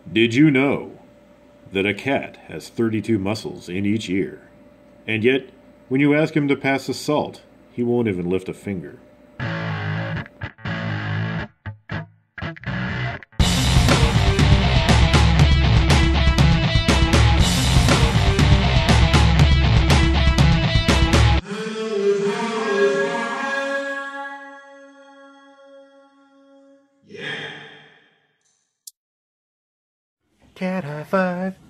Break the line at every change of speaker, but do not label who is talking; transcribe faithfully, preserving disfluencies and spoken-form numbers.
Did you know that a cat has thirty-two muscles in each ear? And yet, when you ask him to pass the salt, he won't even lift a finger.
Cat high five.